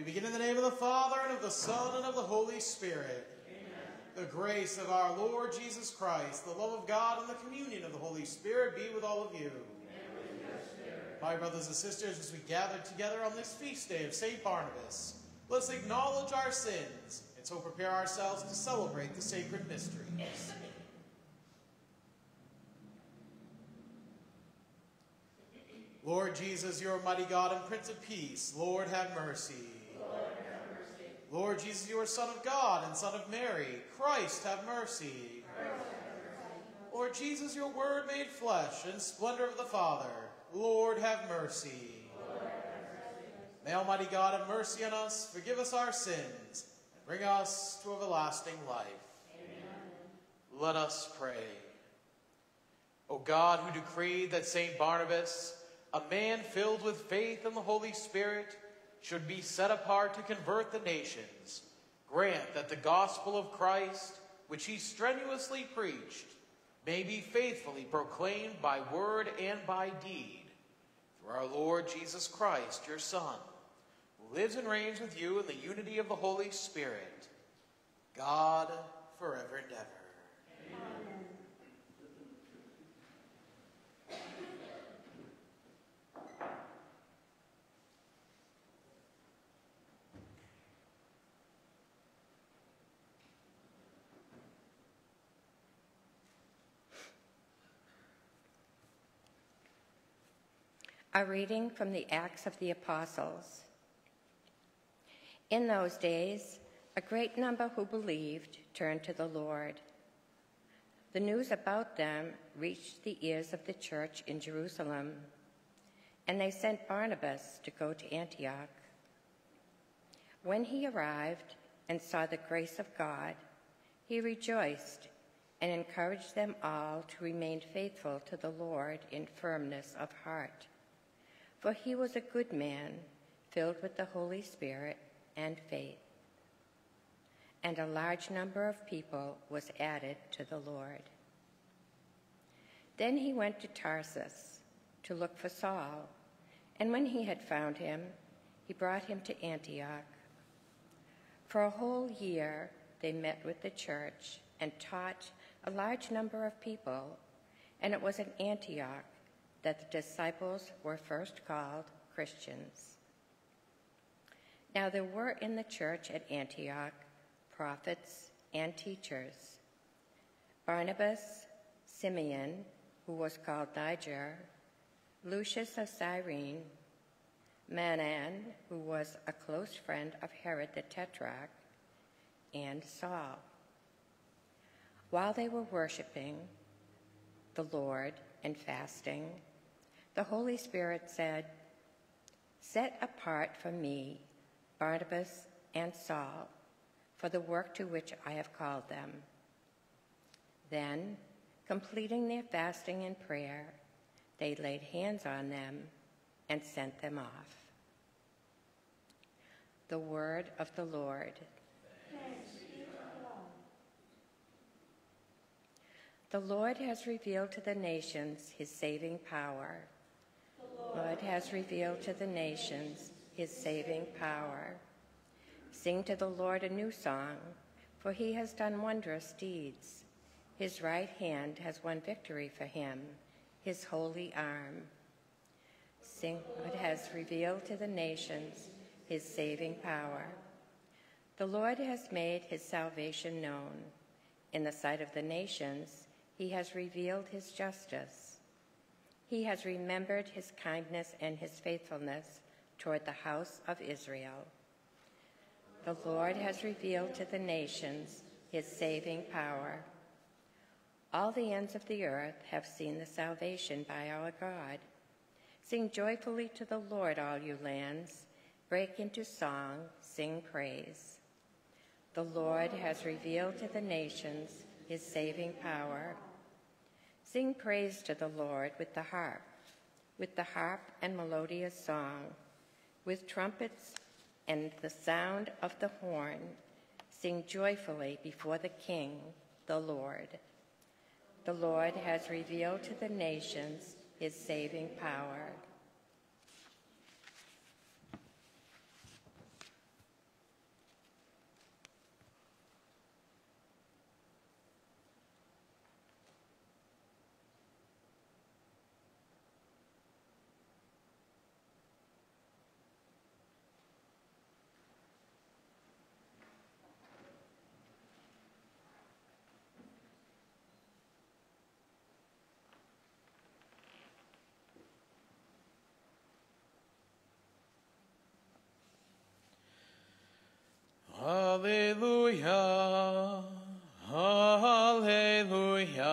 We begin in the name of the Father, and of the Son, and of the Holy Spirit. Amen. The grace of our Lord Jesus Christ, the love of God, and the communion of the Holy Spirit be with all of you. And with your spirit. My brothers and sisters, as we gather together on this feast day of St. Barnabas, let's acknowledge our sins, and so prepare ourselves to celebrate the sacred mysteries. Lord Jesus, you are mighty God and Prince of Peace. Lord, have mercy. Lord, have mercy. Lord Jesus, you are Son of God and Son of Mary. Christ, have mercy. Christ, have mercy. Lord Jesus, your word made flesh and splendor of the Father. Lord, have mercy. Lord, have mercy. May Almighty God have mercy on us, forgive us our sins, and bring us to everlasting life. Amen. Let us pray. O God, who decreed that St. Barnabas, a man filled with faith in the Holy Spirit, should be set apart to convert the nations, grant that the gospel of Christ, which he strenuously preached, may be faithfully proclaimed by word and by deed, through our Lord Jesus Christ, your Son, who lives and reigns with you in the unity of the Holy Spirit, God, forever and ever. A reading from the Acts of the Apostles. In those days, a great number who believed turned to the Lord. The news about them reached the ears of the church in Jerusalem, and they sent Barnabas to go to Antioch. When he arrived and saw the grace of God, he rejoiced and encouraged them all to remain faithful to the Lord in firmness of heart. For he was a good man, filled with the Holy Spirit and faith. And a large number of people was added to the Lord. Then he went to Tarsus to look for Saul, and when he had found him, he brought him to Antioch. For a whole year they met with the church and taught a large number of people, and it was in Antioch that the disciples were first called Christians. Now there were in the church at Antioch prophets and teachers: Barnabas, Simeon, who was called Niger, Lucius of Cyrene, Manaen, who was a close friend of Herod the Tetrarch, and Saul. While they were worshiping the Lord and fasting, the Holy Spirit said, "Set apart for me Barnabas and Saul for the work to which I have called them." Then, completing their fasting and prayer, they laid hands on them and sent them off. The word of the Lord. Thanks be to God. The Lord has revealed to the nations his saving power. The Lord has revealed to the nations his saving power. Sing to the Lord a new song, for he has done wondrous deeds. His right hand has won victory for him, his holy arm. Sing, it has revealed to the nations his saving power. The Lord has made his salvation known. In the sight of the nations, he has revealed his justice. He has remembered his kindness and his faithfulness toward the house of Israel. The Lord has revealed to the nations his saving power. All the ends of the earth have seen the salvation by our God. Sing joyfully to the Lord, all you lands. Break into song, sing praise. The Lord has revealed to the nations his saving power. Sing praise to the Lord with the harp and melodious song, with trumpets and the sound of the horn. Sing joyfully before the King, the Lord. The Lord has revealed to the nations his saving power.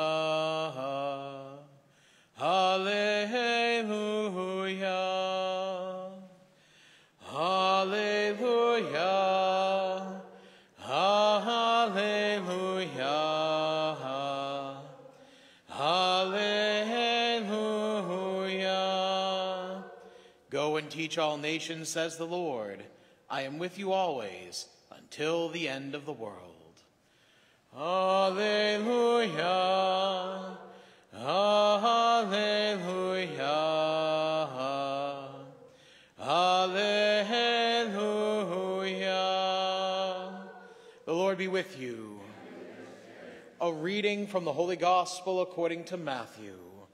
Hallelujah. Hallelujah. Hallelujah. Hallelujah. Go and teach all nations, says the Lord. I am with you always, until the end of the world. Hallelujah. Hallelujah. Hallelujah. The Lord be with you. A reading from the Holy Gospel according to Matthew.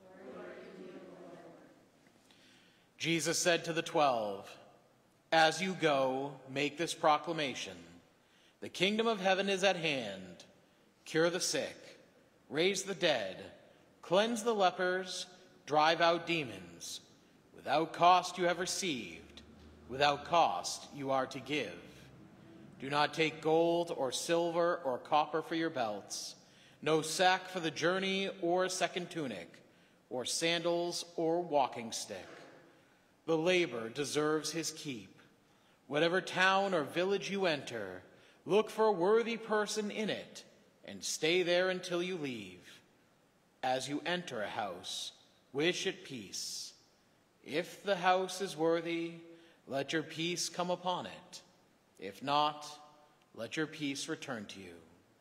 Jesus said to the 12, "As you go, make this proclamation. The kingdom of heaven is at hand. Cure the sick, raise the dead, cleanse the lepers, drive out demons. Without cost you have received, without cost you are to give. Do not take gold or silver or copper for your belts, no sack for the journey or a second tunic, or sandals or walking stick. The labor deserves his keep. Whatever town or village you enter, look for a worthy person in it, and stay there until you leave. As you enter a house, wish it peace. If the house is worthy, let your peace come upon it. If not, let your peace return to you."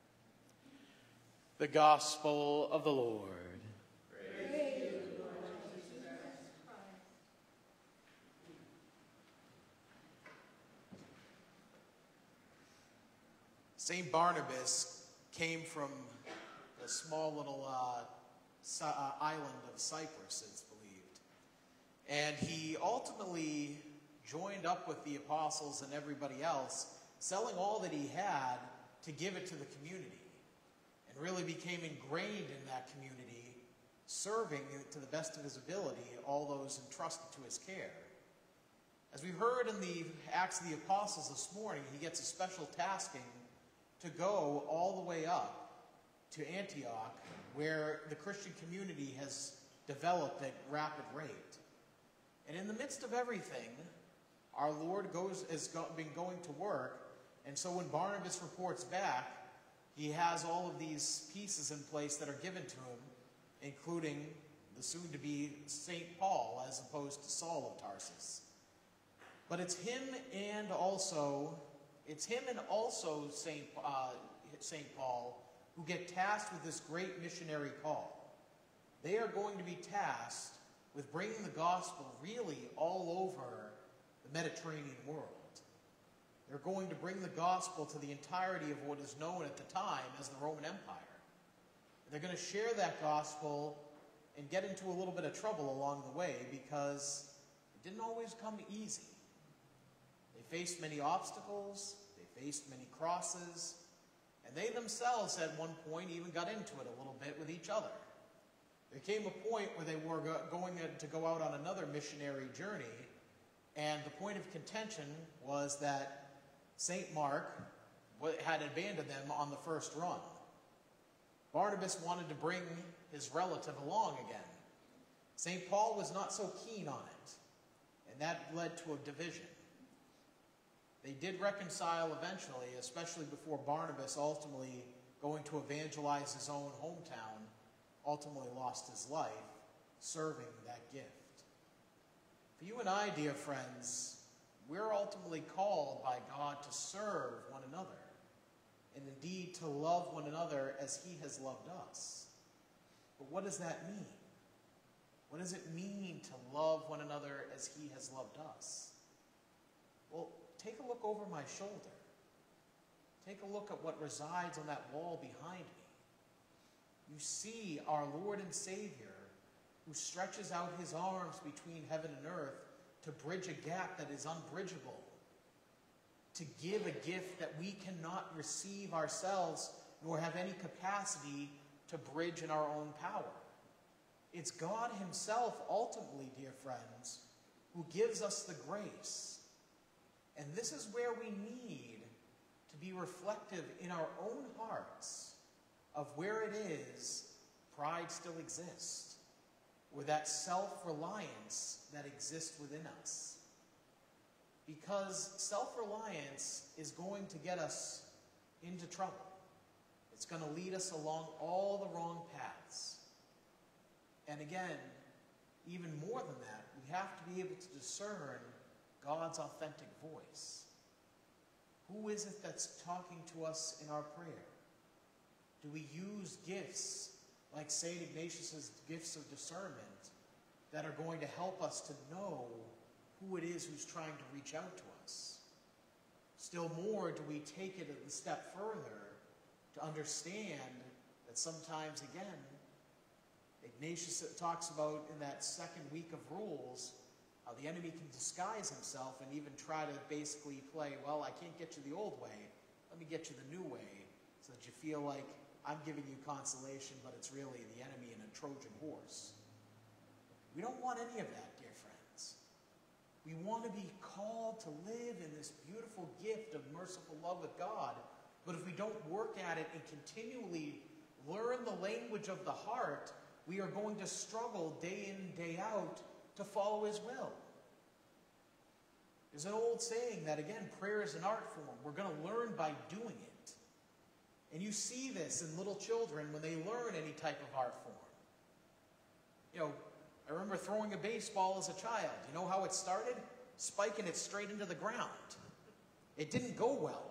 The Gospel of the Lord. St. Barnabas came from the small little island of Cyprus, it's believed. And he ultimately joined up with the apostles and everybody else, selling all that he had to give it to the community, and really became ingrained in that community, serving to the best of his ability all those entrusted to his care. As we heard in the Acts of the Apostles this morning, he gets a special tasking to go all the way up to Antioch, where the Christian community has developed at rapid rate. And in the midst of everything, our Lord has been going to work, and so when Barnabas reports back, he has all of these pieces in place that are given to him, including the soon-to-be St. Paul as opposed to Saul of Tarsus. But it's him and also St. Paul who get tasked with this great missionary call. They are going to be tasked with bringing the gospel really all over the Mediterranean world. They're going to bring the gospel to the entirety of what is known at the time as the Roman Empire. They're going to share that gospel and get into a little bit of trouble along the way because it didn't always come easy. They faced many obstacles, they faced many crosses, and they themselves at one point even got into it a little bit with each other. There came a point where they were going to go out on another missionary journey, and the point of contention was that St. Mark had abandoned them on the first run. Barnabas wanted to bring his relative along again. St. Paul was not so keen on it, and that led to a division. They did reconcile eventually, especially before Barnabas, ultimately going to evangelize his own hometown, ultimately lost his life serving that gift. For you and I, dear friends, we're ultimately called by God to serve one another, and indeed to love one another as he has loved us. But what does that mean? What does it mean to love one another as he has loved us? Well, take a look over my shoulder. Take a look at what resides on that wall behind me. You see our Lord and Savior who stretches out his arms between heaven and earth to bridge a gap that is unbridgeable, to give a gift that we cannot receive ourselves nor have any capacity to bridge in our own power. It's God himself, ultimately, dear friends, who gives us the grace. And this is where we need to be reflective in our own hearts of where it is pride still exists, or that self-reliance that exists within us. Because self-reliance is going to get us into trouble. It's going to lead us along all the wrong paths. And again, even more than that, we have to be able to discern God's authentic voice. Who is it that's talking to us in our prayer? Do we use gifts like St. Ignatius' gifts of discernment that are going to help us to know who it is who's trying to reach out to us? Still more, do we take it a step further to understand that sometimes, again, Ignatius talks about in that second week of rules how the enemy can disguise himself and even try to basically play, well, I can't get you the old way, let me get you the new way, so that you feel like I'm giving you consolation, but it's really the enemy in a Trojan horse. We don't want any of that, dear friends. We want to be called to live in this beautiful gift of merciful love with God, but if we don't work at it and continually learn the language of the heart, we are going to struggle day in, day out to follow his will. There's an old saying that, again, prayer is an art form. We're going to learn by doing it. And you see this in little children when they learn any type of art form. You know, I remember throwing a baseball as a child. You know how it started? Spiking it straight into the ground. It didn't go well.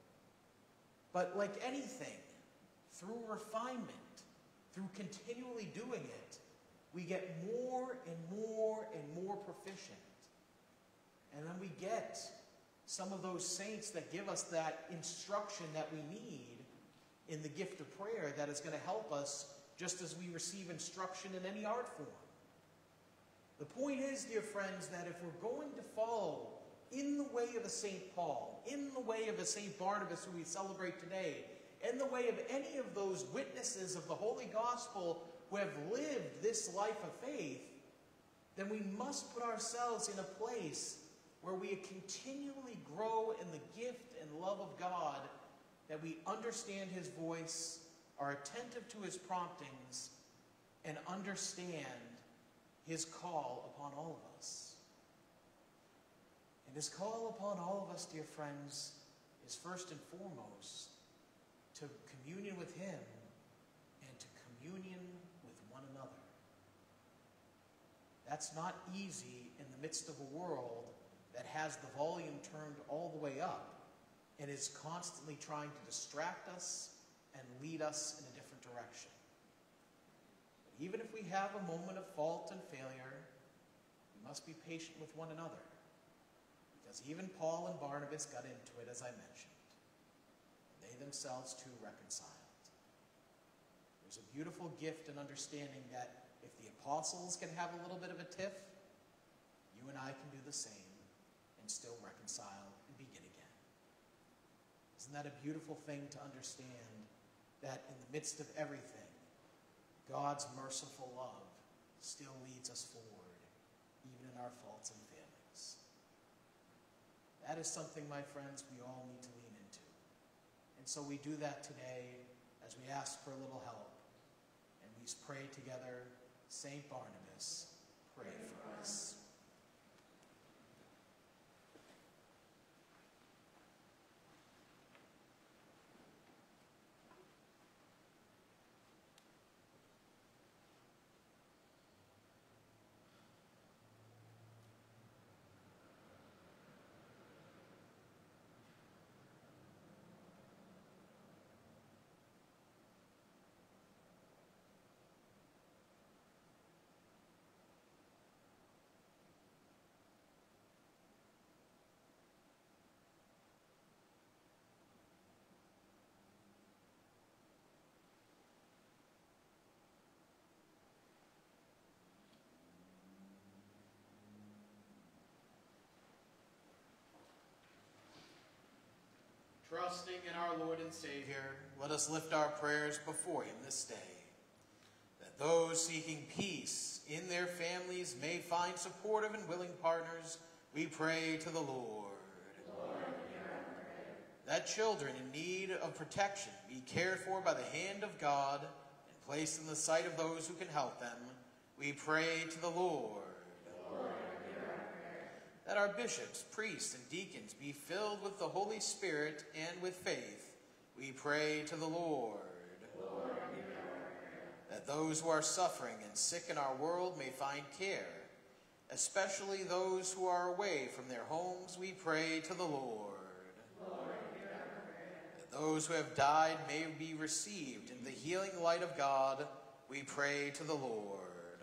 But like anything, through refinement, through continually doing it, we get more and more and more proficient. And then we get some of those saints that give us that instruction that we need in the gift of prayer that is going to help us just as we receive instruction in any art form. The point is, dear friends, that if we're going to follow in the way of a St. Paul, in the way of a St. Barnabas who we celebrate today, in the way of any of those witnesses of the Holy Gospel who have lived this life of faith, then we must put ourselves in a place where we continually grow in the gift and love of God, that we understand his voice, are attentive to his promptings, and understand his call upon all of us. And his call upon all of us, dear friends, is first and foremost to communion with him and to communion with one another. That's not easy in the midst of a world that has the volume turned all the way up and is constantly trying to distract us and lead us in a different direction. But even if we have a moment of fault and failure, we must be patient with one another, because even Paul and Barnabas got into it, as I mentioned. They themselves too reconciled. There's a beautiful gift and understanding that if the apostles can have a little bit of a tiff, you and I can do the same and still reconcile and begin again. Isn't that a beautiful thing to understand, that in the midst of everything, God's merciful love still leads us forward, even in our faults and failings. That is something, my friends, we all need to lean into. And so we do that today as we ask for a little help. And we pray together, St. Barnabas, pray for us. Trusting in our Lord and Savior, let us lift our prayers before him this day, that those seeking peace in their families may find supportive and willing partners. We pray to the Lord. Lord, hear our prayer. That children in need of protection be cared for by the hand of God and placed in the sight of those who can help them, we pray to the Lord. That our bishops, priests, and deacons be filled with the Holy Spirit and with faith, we pray to the Lord. That those who are suffering and sick in our world may find care, especially those who are away from their homes, we pray to the Lord. That those who have died may be received in the healing light of God, we pray to the Lord.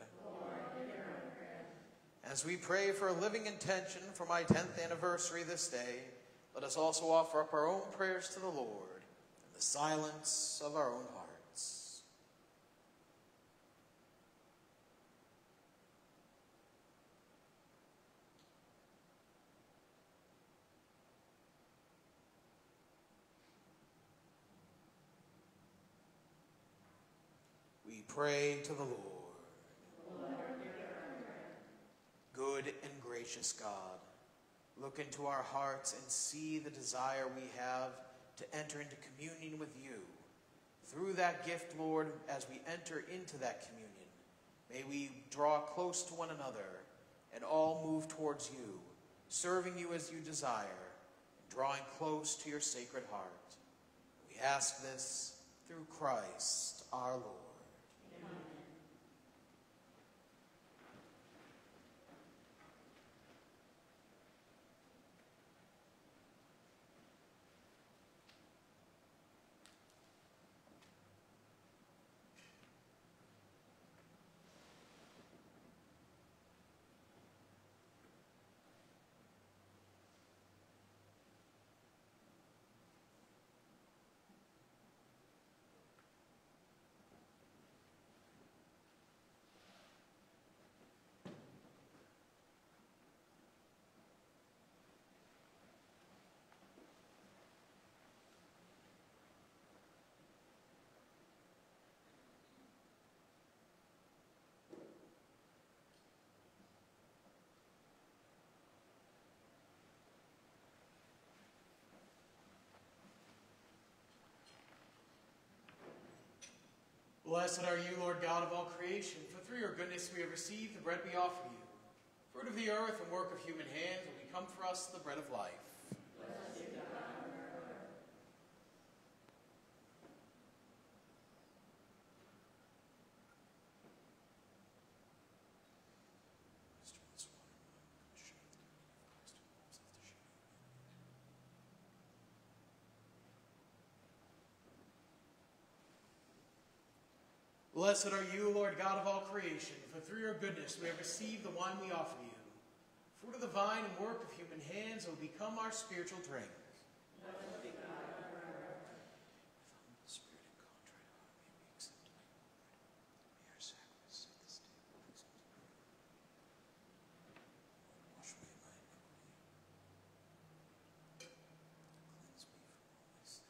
As we pray for a living intention for my 10th anniversary this day, let us also offer up our own prayers to the Lord in the silence of our own hearts. We pray to the Lord. Good and gracious God, look into our hearts and see the desire we have to enter into communion with you. Through that gift, Lord, as we enter into that communion, may we draw close to one another and all move towards you, serving you as you desire, and drawing close to your sacred heart. We ask this through Christ our Lord. Blessed are you, Lord God of all creation, for through your goodness we have received the bread we offer you. Fruit of the earth and work of human hands will become for us the bread of life. Blessed are you, Lord God of all creation, for through your goodness we have received the wine we offer you. Fruit of the vine and work of human hands will become our spiritual drink. With humble spirit and contrite heart may we accept thy Lord. May our sacrifice of this day be pleasing to thee. Wash away my iniquity. Cleanse me from all my sins.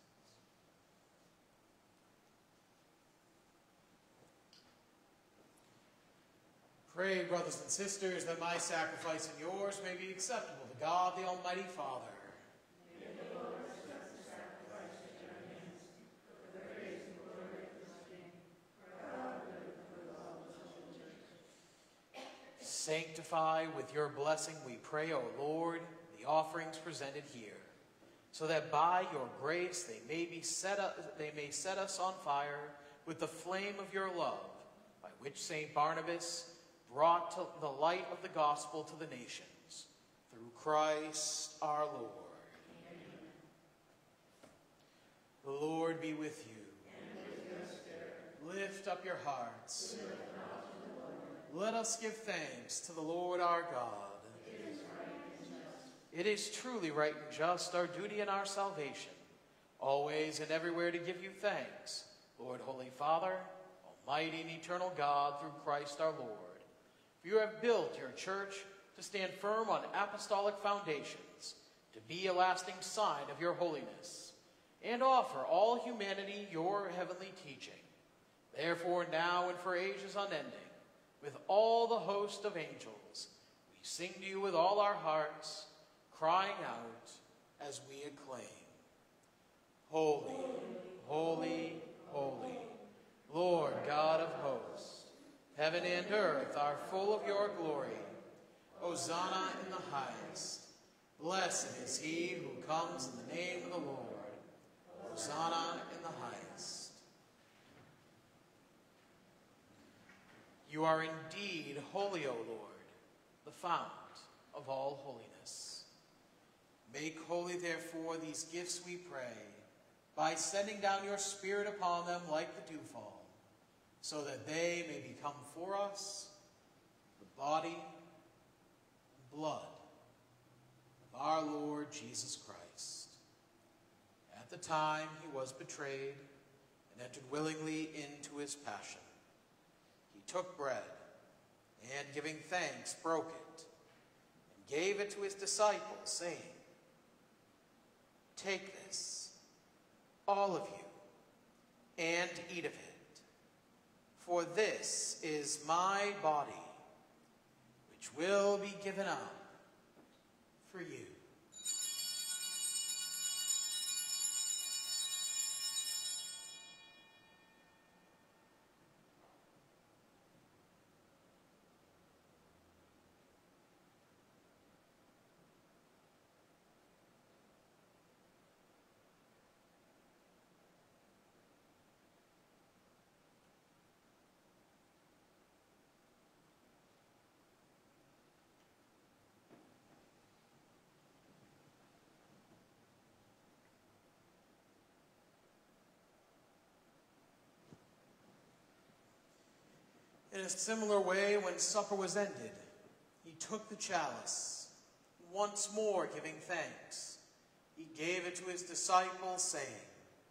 Pray, brothers and sisters, that my sacrifice and yours may be acceptable to God, the Almighty Father. May the Lord accept the sacrifice at your hands for the praise and glory of his name, for God and for all the whole church. Sanctify with your blessing, we pray, O Lord, the offerings presented here, so that by your grace they may set us on fire with the flame of your love, by which St. Barnabas brought to the light of the gospel to the nations, through Christ our Lord. Amen. The Lord be with you. And with your spirit. Lift up your hearts. Let us give thanks to the Lord our God. It is right and just. It is truly right and just, our duty and our salvation, always and everywhere to give you thanks, Lord, Holy Father, Almighty and eternal God, through Christ our Lord. For you have built your church to stand firm on apostolic foundations, to be a lasting sign of your holiness, and offer all humanity your heavenly teaching. Therefore, now and for ages unending, with all the host of angels, we sing to you with all our hearts, crying out as we acclaim. Holy, holy, holy, Lord God of hosts, heaven and earth are full of your glory. Hosanna in the highest. Blessed is he who comes in the name of the Lord. Hosanna in the highest. You are indeed holy, O Lord, the fount of all holiness. Make holy, therefore, these gifts, we pray, by sending down your Spirit upon them like the dewfall, so that they may become for us the body and blood of our Lord Jesus Christ. At the time he was betrayed and entered willingly into his passion, he took bread and, giving thanks, broke it and gave it to his disciples, saying, "Take this, all of you, and eat of it. For this is my body, which will be given up for you." In a similar way, when supper was ended, he took the chalice, once more giving thanks. He gave it to his disciples, saying,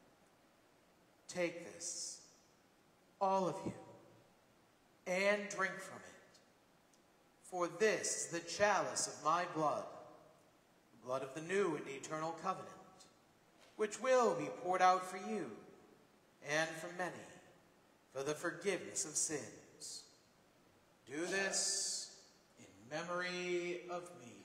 "Take this, all of you, and drink from it. For this is the chalice of my blood, the blood of the new and eternal covenant, which will be poured out for you and for many for the forgiveness of sins. Do this in memory of me."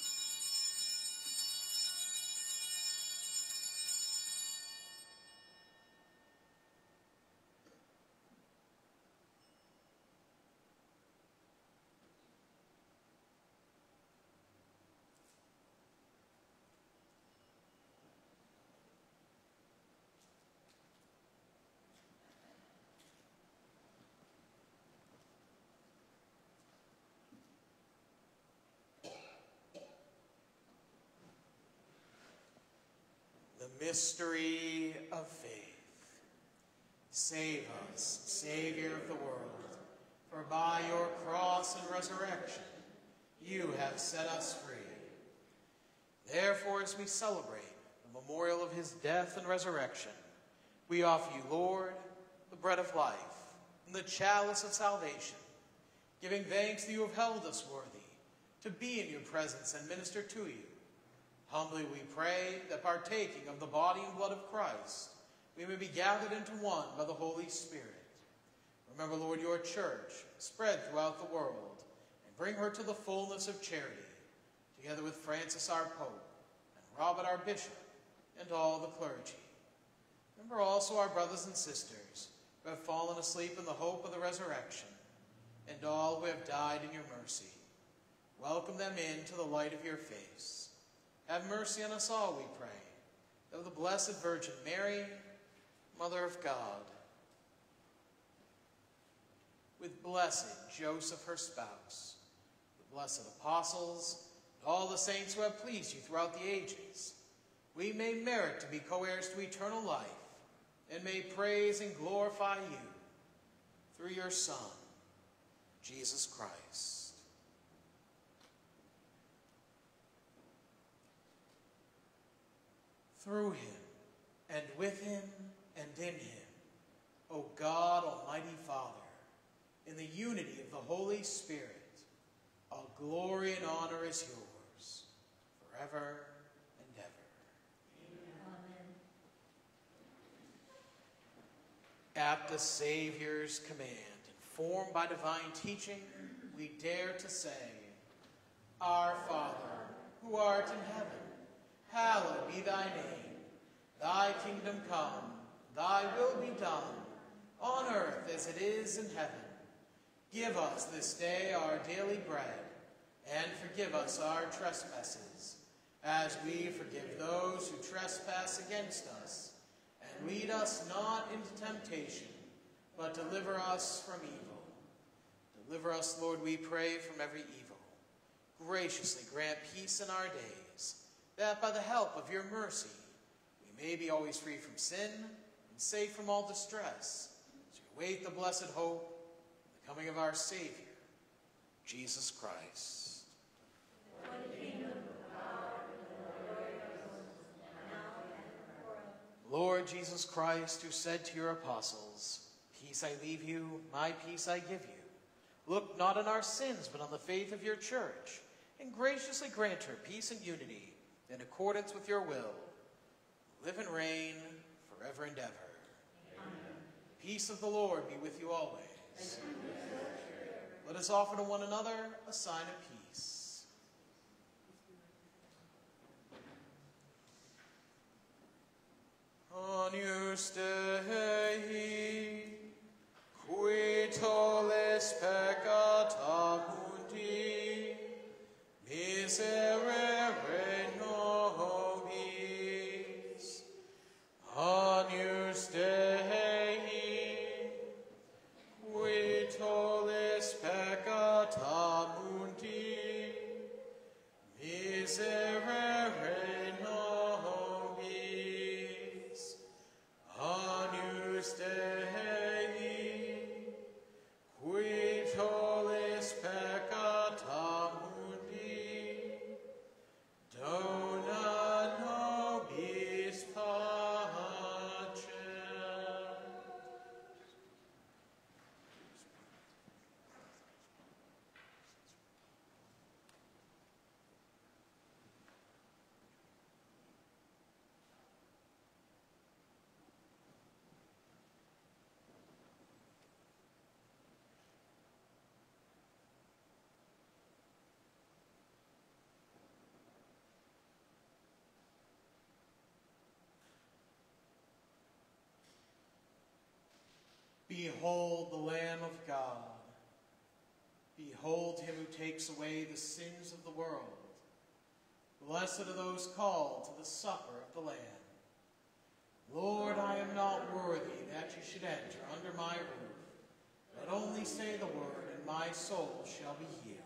The mystery of faith. Save us, Savior of the world, for by your cross and resurrection you have set us free. Therefore, as we celebrate the memorial of his death and resurrection, we offer you, Lord, the bread of life and the chalice of salvation, giving thanks that you have held us worthy to be in your presence and minister to you. Humbly we pray that, partaking of the body and blood of Christ, we may be gathered into one by the Holy Spirit. Remember, Lord, your church spread throughout the world, and bring her to the fullness of charity, together with Francis our Pope, and Robert our Bishop, and all the clergy. Remember also our brothers and sisters who have fallen asleep in the hope of the resurrection, and all who have died in your mercy. Welcome them into the light of your face. Have mercy on us all, we pray, that of the Blessed Virgin Mary, Mother of God, with blessed Joseph, her spouse, the blessed apostles, and all the saints who have pleased you throughout the ages, we may merit to be co-heirs to eternal life, and may praise and glorify you through your Son, Jesus Christ. Through him, and with him, and in him, O God, Almighty Father, in the unity of the Holy Spirit, all glory and honor is yours, forever and ever. Amen. At the Savior's command, informed by divine teaching, we dare to say, Our Father, who art in heaven, hallowed be thy name. Thy kingdom come, thy will be done, on earth as it is in heaven. Give us this day our daily bread, and forgive us our trespasses, as we forgive those who trespass against us. And lead us not into temptation, but deliver us from evil. Deliver us, Lord, we pray, from every evil. Graciously grant peace in our days, that by the help of your mercy we may be always free from sin and safe from all distress, as we await the blessed hope of the coming of our Savior, Jesus Christ. Lord Jesus Christ, who said to your apostles, "Peace I leave you, my peace I give you," look not on our sins, but on the faith of your church, and graciously grant her peace and unity in accordance with your will, live and reign forever and ever. Amen. Peace of the Lord be with you always. Let us offer to one another a sign of peace. Agnus Dei, qui tollis peccata mundi, miserere nobis. Agnus Dei, qui tollis peccata mundi, miserere nobis. Agnus Dei, qui tollis peccata mundi, dona nobis pacem. Behold the Lamb of God. Behold him who takes away the sins of the world. Blessed are those called to the supper of the Lamb. Lord, I am not worthy that you should enter under my roof, but only say the word, and my soul shall be healed.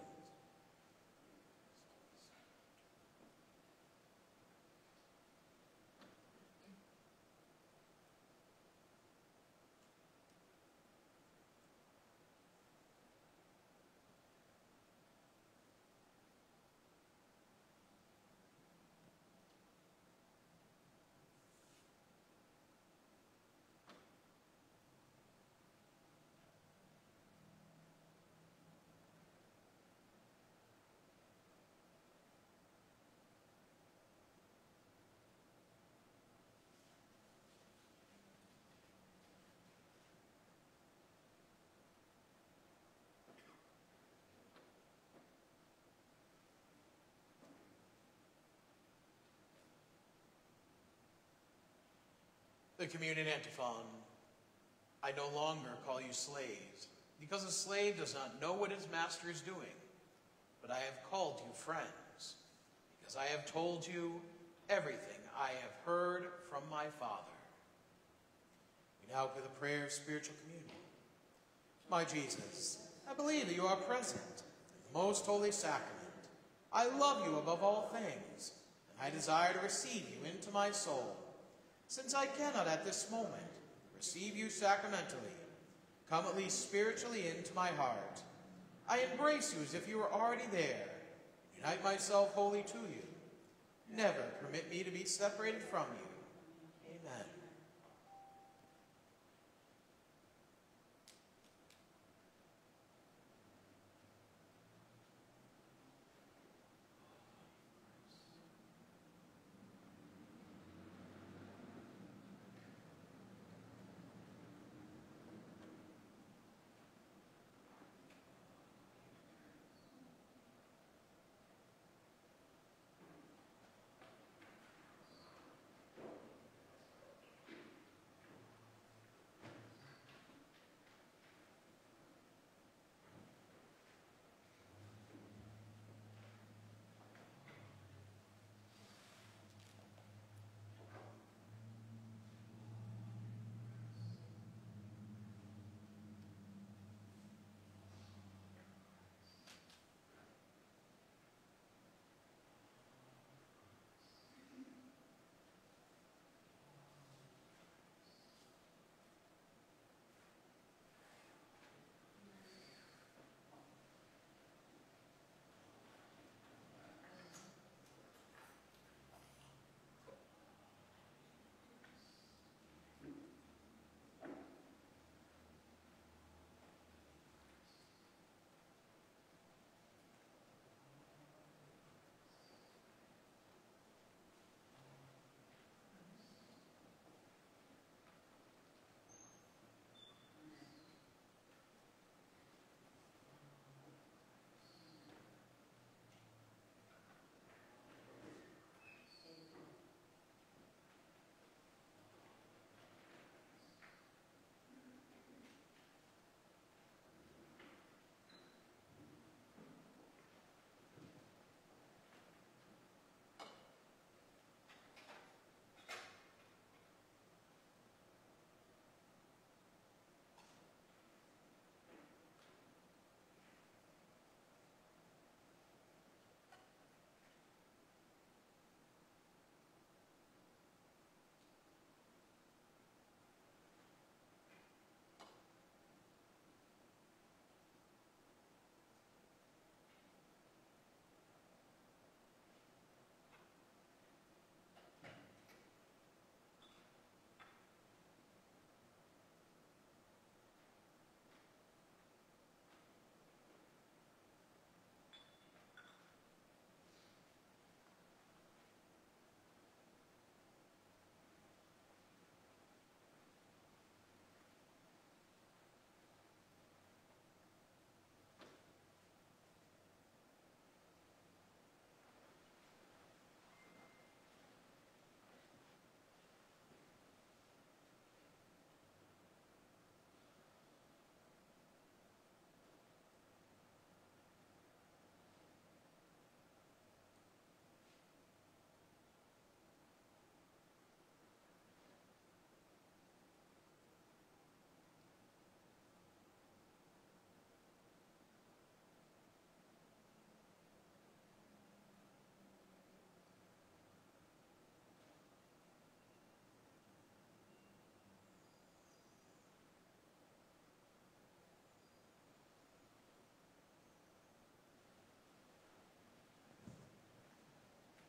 The communion antiphon. I no longer call you slaves, because a slave does not know what his master is doing. But I have called you friends, because I have told you everything I have heard from my Father. We now pray the prayer of spiritual communion. My Jesus, I believe that you are present in the most holy sacrament. I love you above all things, and I desire to receive you into my soul. Since I cannot at this moment receive you sacramentally, come at least spiritually into my heart. I embrace you as if you were already there, unite myself wholly to you. Never permit me to be separated from you. Amen.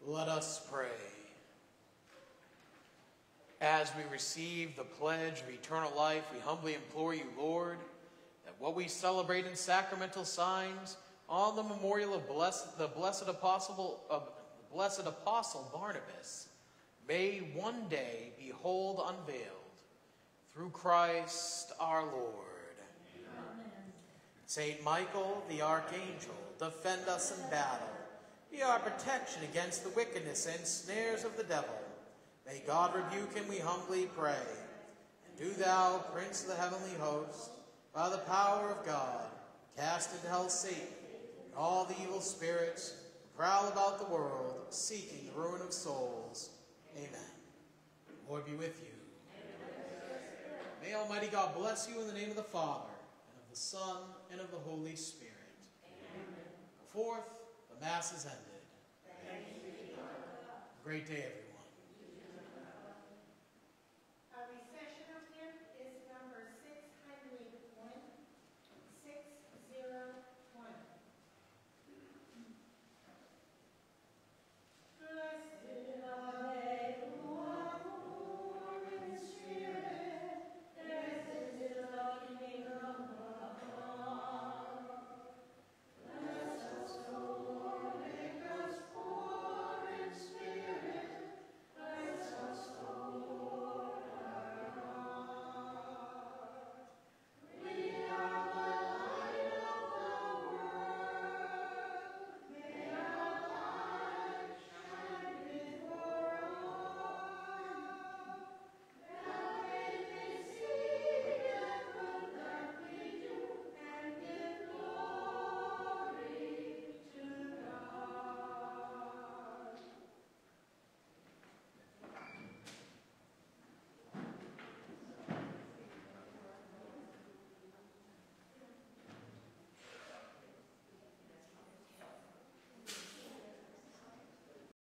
Let us pray. As we receive the pledge of eternal life, we humbly implore you, Lord, that what we celebrate in sacramental signs on the memorial of the blessed apostle Barnabas may one day behold unveiled through Christ our Lord. Amen. Saint Michael, the archangel, defend us in battle. Be our protection against the wickedness and snares of the devil. May God rebuke him, we humbly pray. And do thou, Prince of the heavenly host, by the power of God, cast into hell Satan and all the evil spirits who prowl about the world, seeking the ruin of souls. Amen. The Lord be with you. May Almighty God bless you in the name of the Father, and of the Son, and of the Holy Spirit. Amen. Fourth, the Mass is ended. Great day, everyone.